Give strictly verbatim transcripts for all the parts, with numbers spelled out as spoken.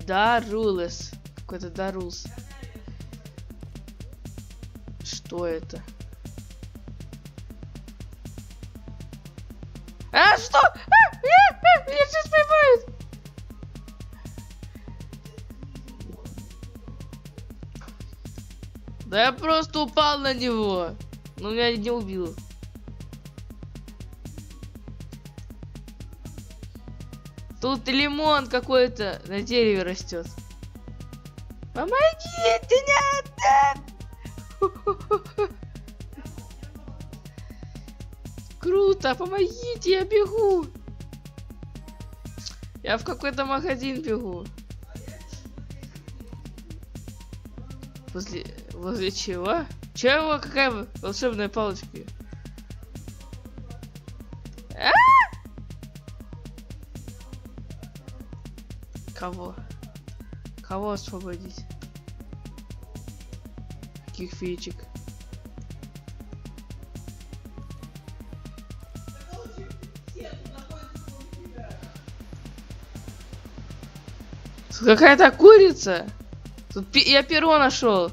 Дарулес. Какой-то Дарулс. Что это? А, что? А, а, а, меня сейчас поймают. Да я просто упал на него. Но меня не убил. Тут лимон какой-то на дереве растет. Помогите, нет! Круто, помогите, я бегу. Я в какой-то магазин бегу. Возле, возле чего? Чего? Какая волшебная палочка? А? Кого? Кого освободить? Каких феечек? Какая-то курица. Тут пи я перо нашел.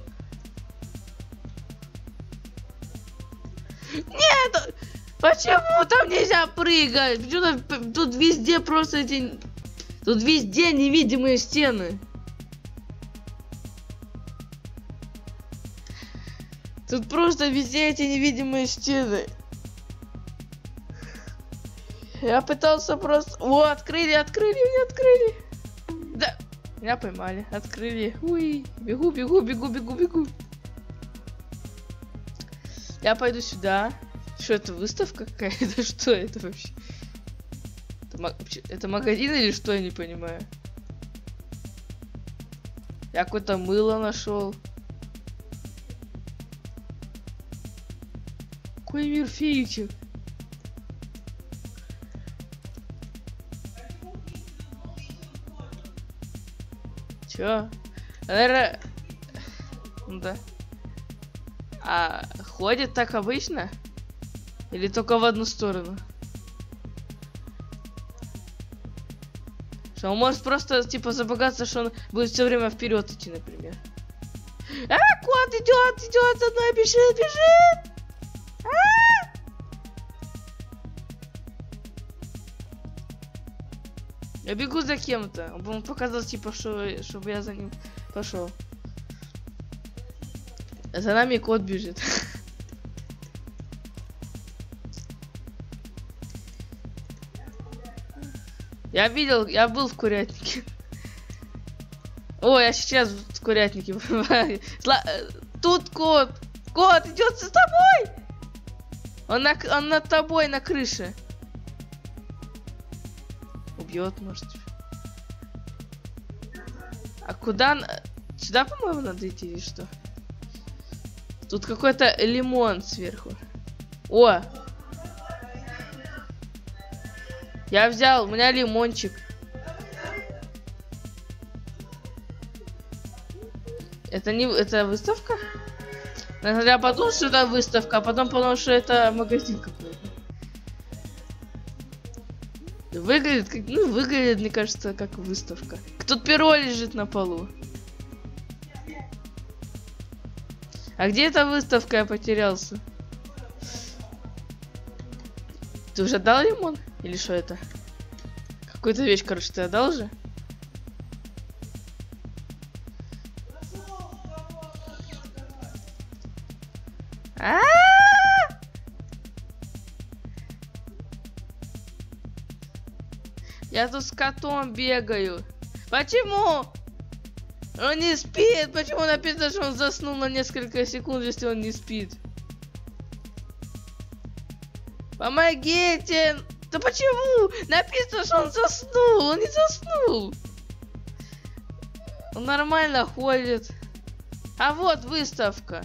Нет! Почему там нельзя прыгать? Почему тут везде просто эти... Тут везде невидимые стены. Тут просто везде эти невидимые стены. Я пытался просто... О, открыли, открыли, меня открыли. Да, меня поймали, открыли. Уй, бегу, бегу, бегу, бегу, бегу. Я пойду сюда. Что это, выставка какая-то? Что это вообще? Это, это магазин или что, я не понимаю. Я какое-то мыло нашел. Какой мир феечек? Чё? Наверное... Да. А ходит так обычно? Или только в одну сторону? Что он может просто типа забагаться, что он будет все время вперед идти, например. А, кот идет, идет за мной, бежит, бежит! А! Я бегу за кем-то. Он показал типа, что, чтобы я за ним пошел. За нами кот бежит. Я видел, я был в курятнике. О, я сейчас в курятнике. Тут кот. Кот идет за тобой. Он, на, он над тобой на крыше. Убьет, может. А куда? Сюда, по-моему, надо идти или что? Тут какой-то лимон сверху. О! Я взял, у меня лимончик. Это не... Это выставка? Я подумал, что это выставка, а потом подумал, что это магазин какой-то. Выглядит, как... Ну, выглядит, мне кажется, как выставка. Тут перо лежит на полу. А где эта выставка? Я потерялся. Ты уже дал лимон? Или что это? Какую-то вещь, короче, ты отдал же? А-а-а! Я тут с котом бегаю. Почему? Он не спит. Почему написано, что он заснул на несколько секунд, если он не спит? Помогите! Да почему? Написано, что он заснул. Он не заснул. Он нормально ходит. А вот выставка.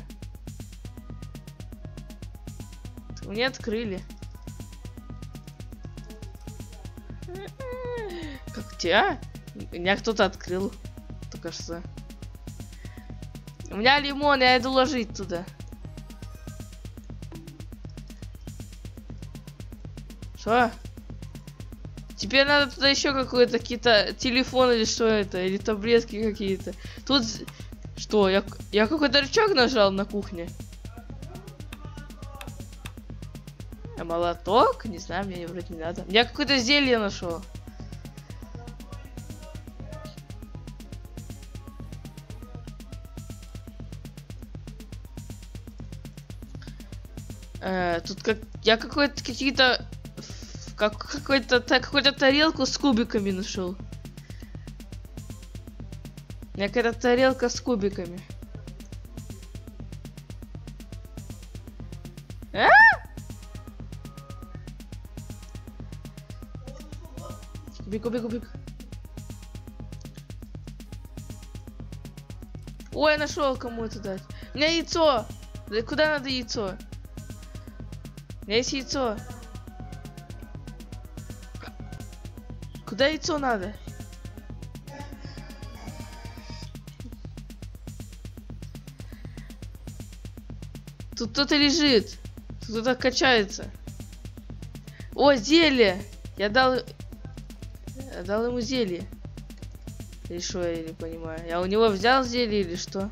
Мне открыли. Как тебя? Меня кто-то открыл. Только что. У меня лимон, я иду ложить туда. Что? Теперь надо туда еще какой-то какие-то телефон или что это, или таблетки какие-то. Тут что? Я, я какой-то рычаг нажал на кухне. А молоток? Не знаю, мне вроде не надо. Я какое-то зелье нашел. Э, тут как я какой-то какие-то как какой-то какую-то тарелку с кубиками нашел. Я какая-то тарелка с кубиками. А? Кубик, кубик, кубик. Ой, я нашел кому это дать. У меня яйцо. Да куда надо яйцо? У меня есть яйцо. Куда яйцо надо? Тут кто-то лежит. Тут кто-то качается. О, зелье! Я дал... Я дал ему зелье. Или что, я не понимаю. Я у него взял зелье или что?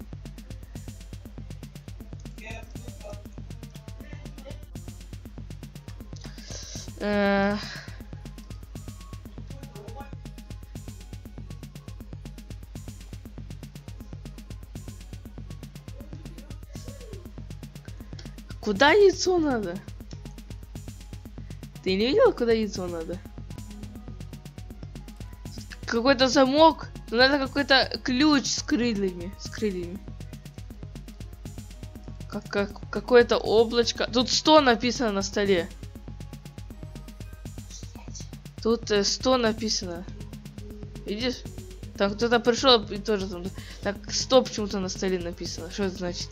Э... Куда яйцо надо? Ты не видел, куда яйцо надо? Какой-то замок. Надо какой-то ключ с крыльями. С крыльями. Как, как какое-то облачко. Тут сто написано на столе. Тут э, сто написано. Видишь? Там кто-то пришел и тоже там. Так, сто почему-то на столе написано. Что это значит?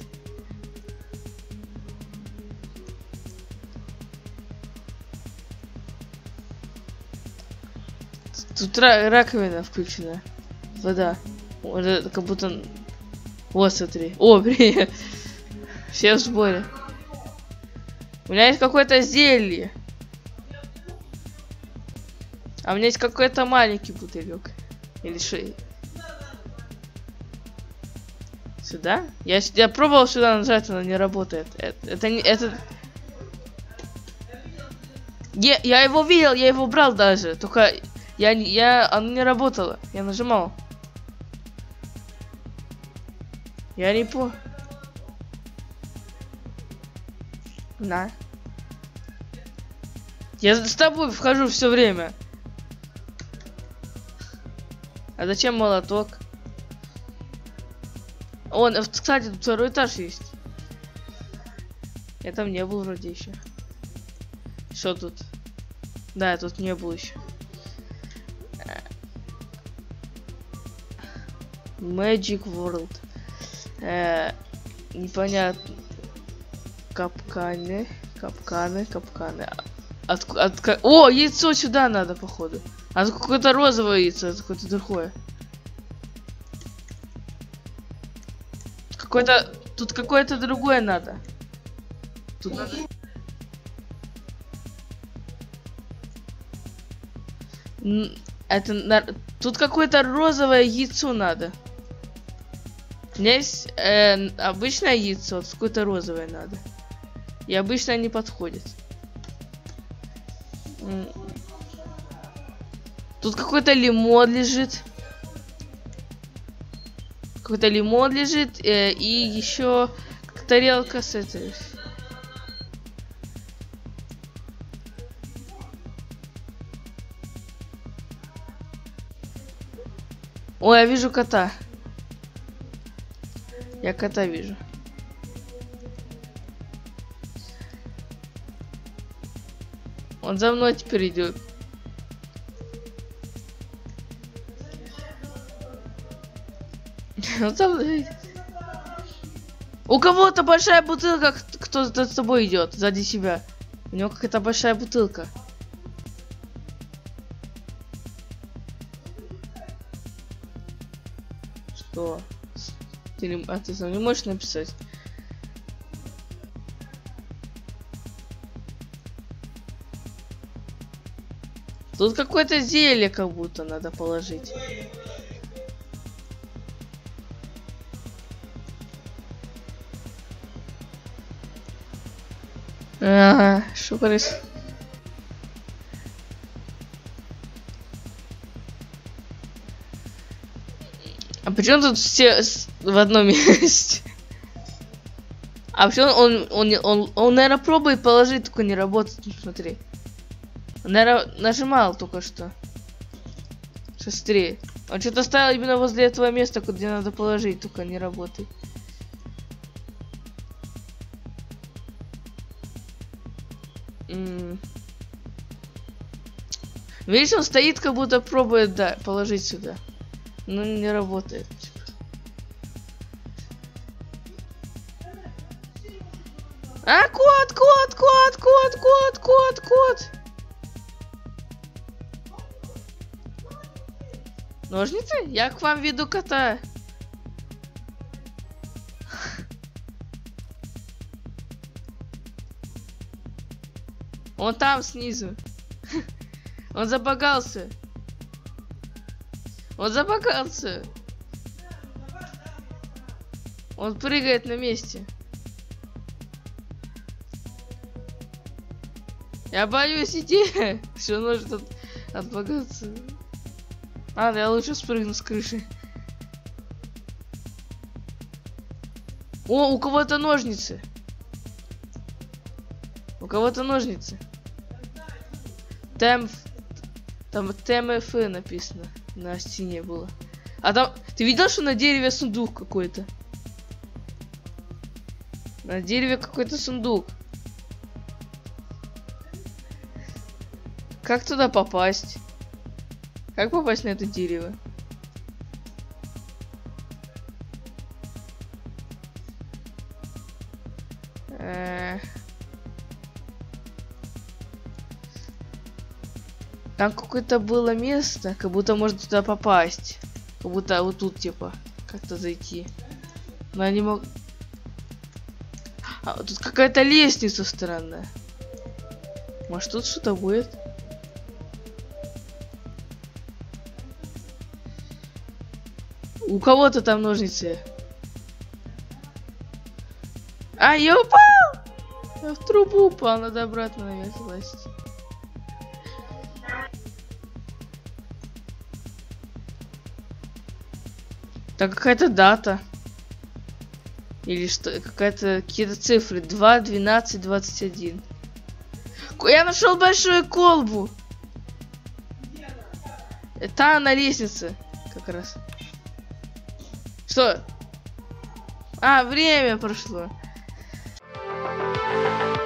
Тут раковина включена. Вода. Вот, как будто... Вот, смотри. О, привет. Все в сборе. У меня есть какое-то зелье. А у меня есть какой-то маленький бутылек. Или что? Сюда? Я, я пробовал сюда нажать, но не работает. Это, это не... Это... Я, я его видел, я его брал даже. Только... Я, я, оно не работало. Я нажимал. Я не по... На. Я с тобой вхожу все время. А зачем молоток? Он, кстати, тут второй этаж есть. Я там не был вроде еще. Что тут? Да, я тут не был еще. Magic World. Э, непонятно. Капканы. Капканы, капканы. От, от, от, о, яйцо сюда надо, походу. А тут какое-то розовое яйцо, это какое-то другое. Какое-то... Тут какое-то другое надо. Тут надо... Это... Тут какое-то розовое яйцо надо. У меня есть э, обычное яйцо, тут какое-то розовое надо. И обычно не подходит. Тут какой-то лимон лежит. Какой-то лимон лежит. Э, и еще тарелка с этой. Ой, я вижу кота. Я кота вижу. Он за мной теперь идет. Он за мной. У кого-то большая бутылка, кто за тобой идет, сзади себя. У него какая-то большая бутылка. Что? Ты не, а ты сам не можешь написать? Тут какое-то зелье как будто надо положить. Ага, что происходит? А почему тут все в одном месте? А почему он, он, он, он, он, наверное, пробует положить, только не работает, смотри. Он, наверное, нажимал только что. Шустрее. Он что-то ставил именно возле этого места, где надо положить, только не работает. М-м. Видишь, он стоит, как будто пробует, да, положить сюда. Но не работает. А, кот, кот, кот, кот, кот, кот, кот. Ножницы? Я к вам веду кота. Он там снизу. Он забагался. Он забагался. Он прыгает на месте. Я боюсь идти. Все может от... отбагаться. А, я лучше спрыгну с крыши. О, у кого-то ножницы. У кого-то ножницы. Темп. Там ТМФ написано. На стене было. А там... Ты видел, что на дереве сундук какой-то? На дереве какой-то сундук. Как туда попасть? Как попасть на это дерево? Э-э- Там какое-то было место, как будто можно туда попасть. Как будто вот тут типа как-то зайти. Но я не могу. А, тут какая-то лестница странная. Может тут что-то будет? У кого-то там ножницы. А, я упал! Я в трубу упал, надо обратно наверх залазить. Так какая-то дата. Или что? Какая-то какие-то цифры. два, двенадцать, двадцать один. Я нашел большую колбу. Это на лестнице. Как раз. Что? А, время прошло.